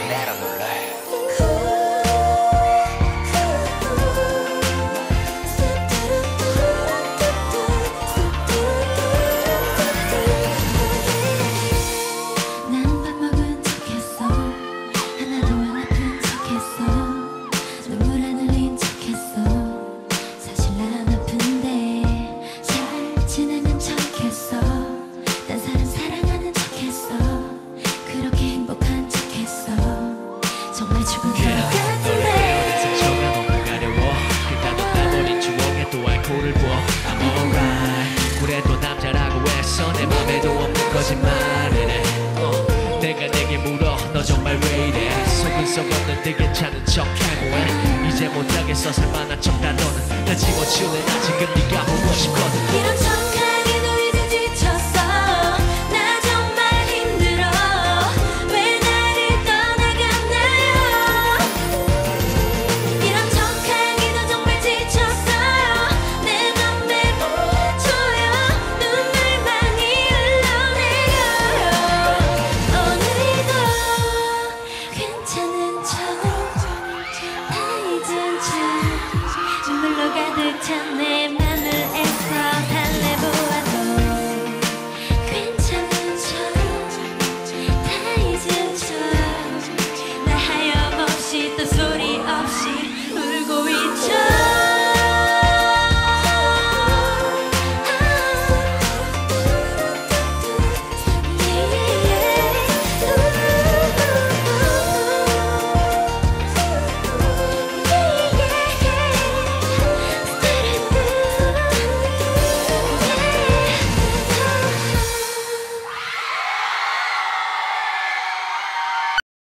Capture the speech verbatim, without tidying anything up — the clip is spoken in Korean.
그래도 남자라고 해서 내 맘에도 없는 거짓말을 해 어, 내가 내게 물어 너 정말 왜 이래 속은 썩었는데 괜찮은 척하고 해 이제 못하겠어 살만한 척다 너는 나 집어치울래 나 지금 네가 보고 싶거든